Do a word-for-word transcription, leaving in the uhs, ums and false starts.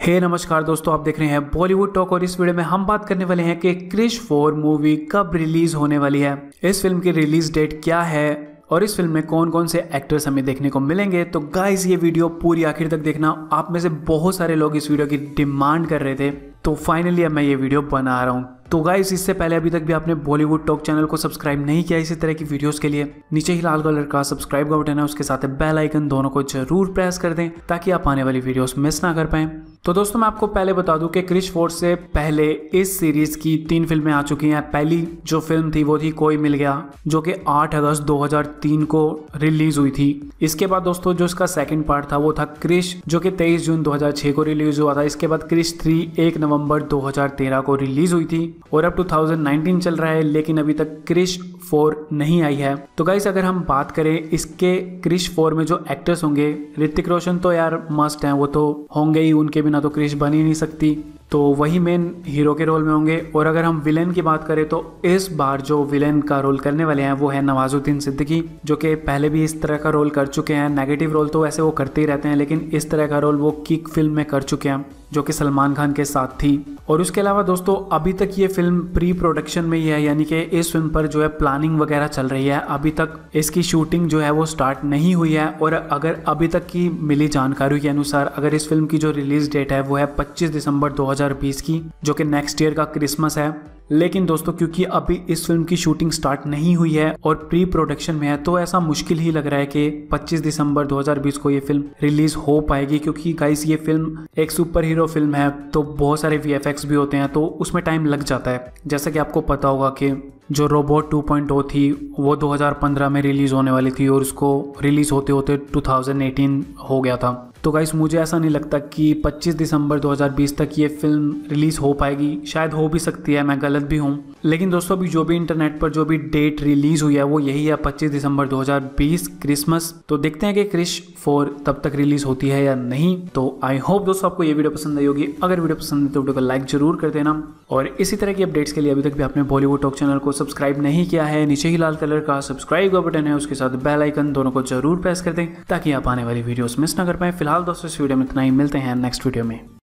हे नमस्कार दोस्तों, आप देख रहे हैं बॉलीवुड टॉक और इस वीडियो में हम बात करने वाले हैं कि क्रिश फोर मूवी कब रिलीज होने वाली है, इस फिल्म की रिलीज डेट क्या है और इस फिल्म में कौन कौन से एक्टर्स हमें देखने को मिलेंगे। तो गाइस ये वीडियो पूरी आखिर तक देखना। आप में से बहुत सारे लोग इस वीडियो की डिमांड कर रहे थे, तो फाइनली अब मैं ये वीडियो बना रहा हूँ। तो गाइस इससे पहले अभी तक भी आपने बॉलीवुड टॉक चैनल को सब्सक्राइब नहीं किया इसी तरह की वीडियोस के लिए, नीचे ही लाल कलर का सब्सक्राइब का बटन है, उसके साथ बेल आइकन दोनों को जरूर प्रेस कर दें ताकि आप आने वाली वीडियोस मिस ना कर पाएं। तो दोस्तों मैं आपको पहले बता दूं कि क्रिश फोर से पहले इस सीरीज की तीन फिल्में आ चुकी हैं। पहली जो फिल्म थी वो थी कोई मिल गया, जो कि आठ अगस्त दो हज़ार तीन को रिलीज हुई थी। इसके बाद दोस्तों जो इसका सेकंड पार्ट था वो था क्रिश, जो कि तेईस जून दो हज़ार छह को रिलीज हुआ था। इसके बाद क्रिश थ्री एक नवंबर दो हज़ार तेरह को रिलीज हुई थी और अब दो हज़ार उन्नीस चल रहा है, लेकिन अभी तक क्रिश फोर नहीं आई है। तो गाइस अगर हम बात करें इसके क्रिश फोर में जो एक्टर्स होंगे, ऋतिक रोशन तो यार मस्ट हैं, वो तो होंगे ही, उनके बिना तो क्रिश बन ही नहीं सकती, तो वही मेन हीरो के रोल में होंगे। और अगर हम विलेन की बात करें तो इस बार जो विलेन का रोल करने वाले हैं वो है नवाजुद्दीन सिद्दीकी, जो कि पहले भी इस तरह का रोल कर चुके हैं। नेगेटिव रोल तो वैसे वो करते ही रहते हैं, लेकिन इस तरह का रोल वो किक फिल्म में कर चुके हैं जो कि सलमान खान के साथ थी। और उसके अलावा दोस्तों अभी तक ये फिल्म प्री प्रोडक्शन में ही है, यानी कि इस फिल्म पर जो है प्लानिंग वगैरह चल रही है। अभी तक इसकी शूटिंग जो है वो स्टार्ट नहीं हुई है। और अगर अभी तक की मिली जानकारी के अनुसार अगर इस फिल्म की जो रिलीज डेट है वो है पच्चीस दिसंबर दो हज़ार बीस की, जो कि नेक्स्ट ईयर का क्रिसमस है। लेकिन दोस्तों क्योंकि अभी इस फिल्म की शूटिंग स्टार्ट नहीं हुई है और प्री प्रोडक्शन में है, तो ऐसा मुश्किल ही लग रहा है कि पच्चीस दिसंबर दो हज़ार बीस को ये फिल्म रिलीज हो पाएगी। क्योंकि गाइस ये फिल्म एक सुपर हीरो फिल्म है, तो बहुत सारे वीएफएक्स भी होते हैं, तो उसमें टाइम लग जाता है। जैसा कि आपको पता होगा कि जो रोबोट टू पॉइंट ओ थी वो दो हज़ार पंद्रह में रिलीज होने वाली थी और उसको रिलीज होते होते दो हज़ार अठारह हो गया था। तो गाइस मुझे ऐसा नहीं लगता कि पच्चीस दिसंबर दो हज़ार बीस तक ये फिल्म रिलीज हो पाएगी। शायद हो भी सकती है, मैं गलत भी हूँ। लेकिन दोस्तों अभी जो भी इंटरनेट पर जो भी डेट रिलीज हुई है वो यही है, पच्चीस दिसंबर दो हज़ार बीस क्रिसमस। तो देखते हैं कि क्रिश फोर तब तक रिलीज होती है या नहीं। तो आई होप दोस्तों आपको ये वीडियो पसंद आई होगी। अगर वीडियो पसंद है तो वीडियो को लाइक जरूर कर देना और इसी तरह की अपडेट्स के लिए अभी तक भी आपने बॉलीवुड टॉक चैनल को सब्सक्राइब नहीं किया है, नीचे ही लाल कलर का सब्सक्राइब का बटन है, उसके साथ बेल आइकन दोनों को जरूर प्रेस कर दें ताकि आप आने वाली वीडियोस मिस ना कर पाएं। फिलहाल दोस्तों इस वीडियो में इतना ही, मिलते हैं नेक्स्ट वीडियो में।